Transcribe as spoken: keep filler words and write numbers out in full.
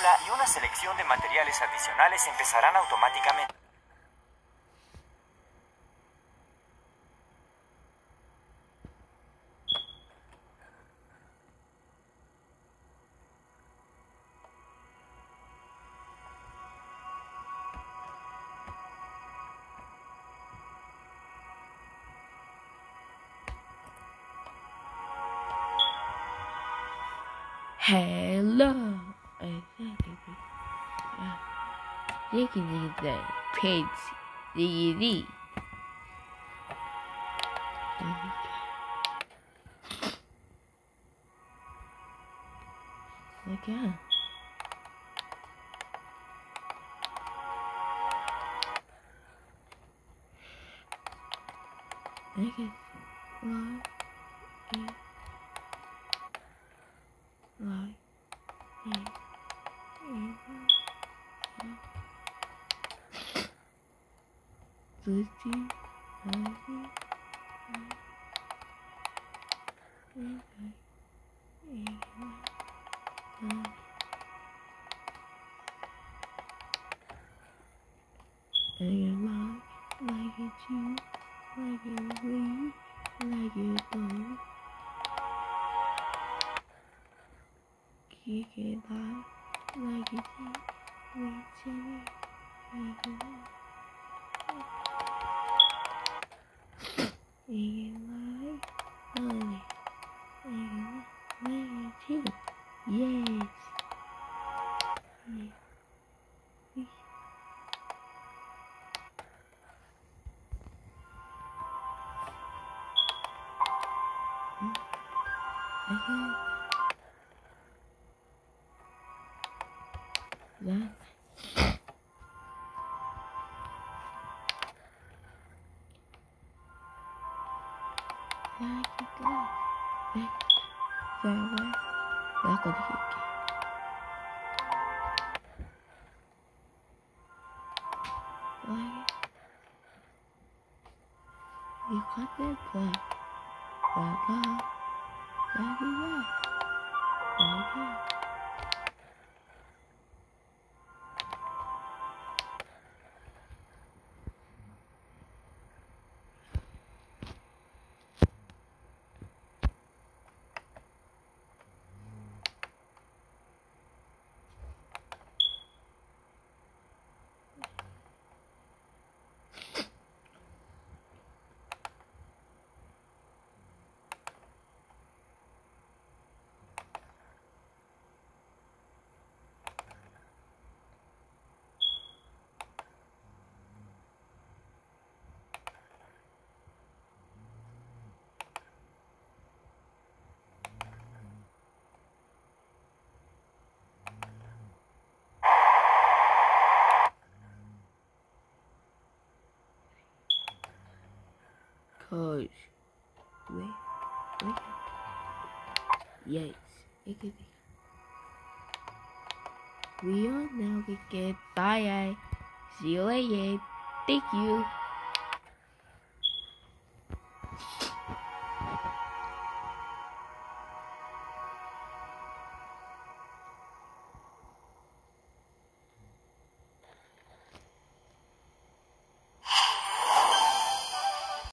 fórmula y una selección de materiales adicionales empezarán automáticamente. Hello. You can use the page D V D. Okay. Okay. One, eight, nine, eight, eight, nine, thirteen, nineteen, eighteen, eighty-one, ninety-one, ninety-two, ninety-three, ninety-four, ninety-five, ninety-six, ninety-seven, ninety-eight, eighty-nine, ninety, eighty-one, ninety-two. Yes. Yes. Okay. That. Like it, like it. Farewell. Like it. Like it. You cut it, like. Like that. Like it, like it. Cause, wait, wait. Yes, it could be. We are now get bye. See you later. Thank you.